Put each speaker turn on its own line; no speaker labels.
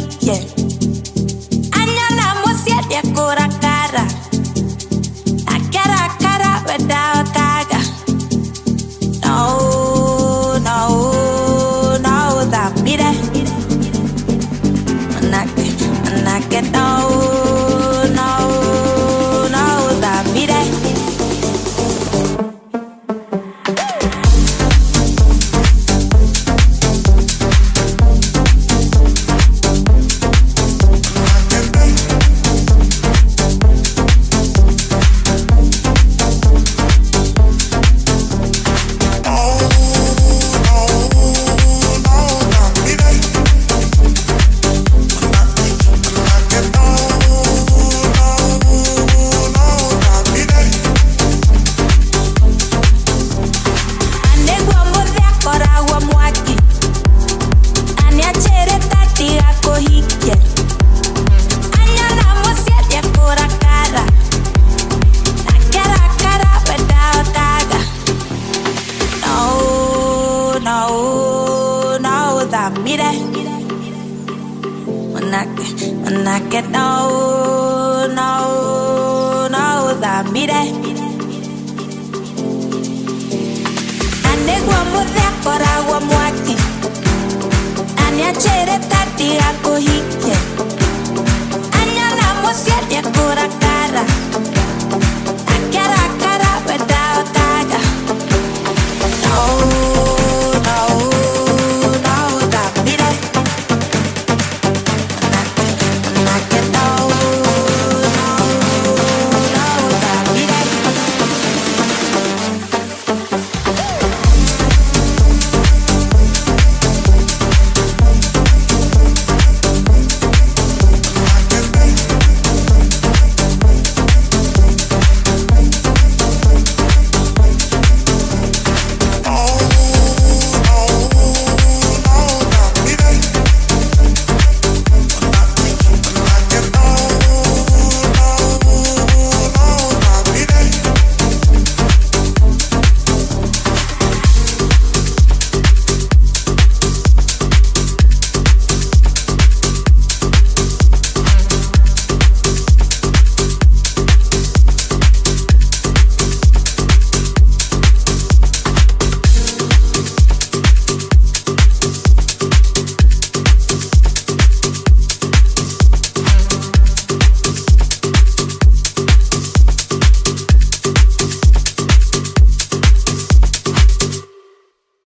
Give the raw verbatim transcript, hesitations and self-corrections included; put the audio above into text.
hike. Anyana mosia dia kora kara. Akara kara without kaga. No, no, no, that be there. Manake, manake, no, no, no, that be there. Manake, no, no, no, that be there. Ane guamudea kora guamwaki. Ane achere tati ako hike.